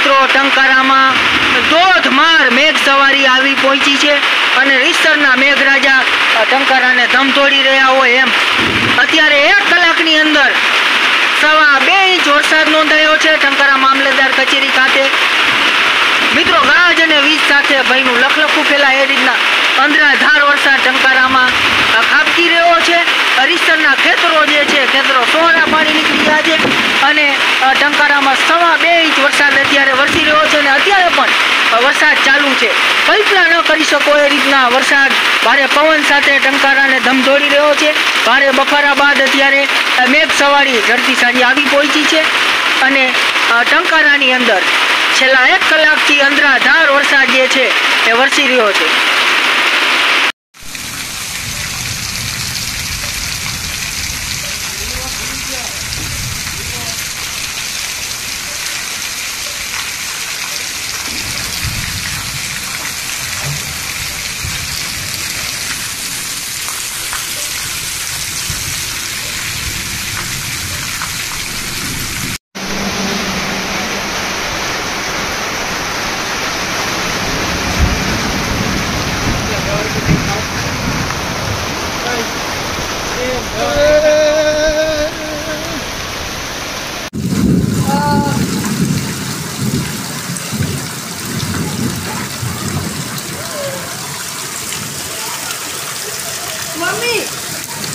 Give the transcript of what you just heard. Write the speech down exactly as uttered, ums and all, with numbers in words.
મિત્રો ટંકારામાં ધોધમાર મેઘ સવારી આવી પહોંચી છે અને રીસરના મેઘરાજા ટંકારાને ધમધોડી રહ્યા હોય એમ અત્યારે એક કલાકની અંદર સવા બે ઇંચ વરસાદ નોંધાયો છે ટંકારા મામલતદાર કચેરી ખાતે। મિત્રો ગાજ અને વીજ સાથે ભયનું લખલખું ફેલાય એ રીતના અંધરાધાર વરસાદ ટંકારામાં ખાબકી રહ્યો છે। હરીસરના ખેતરો જે છે ખેતરો સોના પાણી નીકળી ગયા છે અને ટંકારામાં સવા બે ઇંચ વરસાદ અત્યારે વરસી રહ્યો છે અને અત્યારે પણ વરસાદ ચાલુ છે। કલ્પના ન કરી શકો એ રીતના વરસાદ ભારે પવન સાથે ટંકારાને ધમધોડી રહ્યો છે। ભારે બફારા બાદ અત્યારે મેઘ સવારી ઝડપી સાંજે આવી પહોંચી છે અને ટંકારાની અંદર છેલ્લા એક કલાકથી અંધરાધાર વરસાદ જે છે એ વરસી રહ્યો છે।